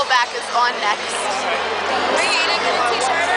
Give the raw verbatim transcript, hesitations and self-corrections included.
Nickelback is on next. Are you eating a t-shirt?